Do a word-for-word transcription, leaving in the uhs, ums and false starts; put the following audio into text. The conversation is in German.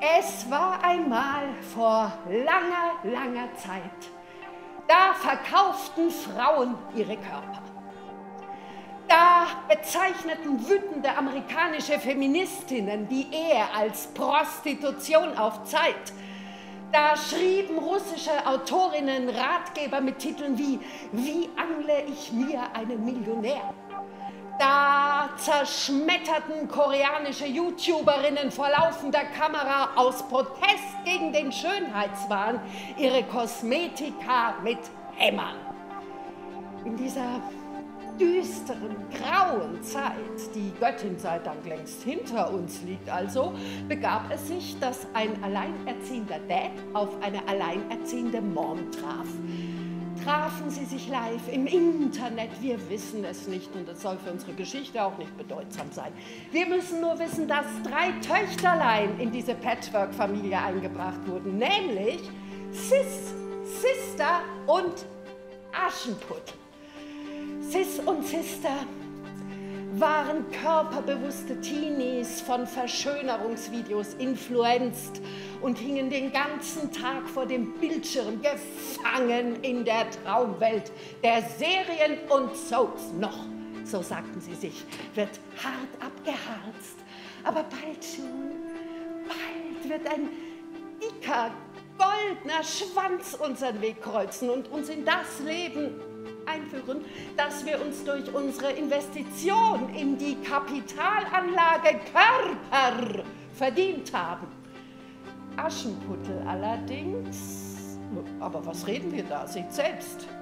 Es war einmal vor langer, langer Zeit. Da verkauften Frauen ihre Körper. Da bezeichneten wütende amerikanische Feministinnen die Ehe als Prostitution auf Zeit. Da schrieben russische Autorinnen Ratgeber mit Titeln wie »Wie angle ich mir einen Millionär?« Da zerschmetterten koreanische YouTuberinnen vor laufender Kamera aus Protest gegen den Schönheitswahn ihre Kosmetika mit Hämmern. In dieser düsteren, grauen Zeit, die Göttin sei Dank längst hinter uns liegt also, begab es sich, dass ein alleinerziehender Dad auf eine alleinerziehende Mom traf. Trafen sie sich live im Internet? Wir wissen es nicht und es soll für unsere Geschichte auch nicht bedeutsam sein. Wir müssen nur wissen, dass drei Töchterlein in diese Patchwork-Familie eingebracht wurden, nämlich Sis, Sister und Aschenputtel. Sis und Sister waren körperbewusste Teenies, von Verschönerungsvideos influenzt und hingen den ganzen Tag vor dem Bildschirm, gefangen in der Traumwelt der Serien und Soaps. Noch, so sagten sie sich, wird hart abgeharzt, aber bald schon, bald wird ein dicker, goldener Schwanz unseren Weg kreuzen und uns in das Leben einführen, dass wir uns durch unsere Investition in die Kapitalanlage Körper verdient haben. Aschenputtel allerdings, aber was reden wir da? Seht selbst.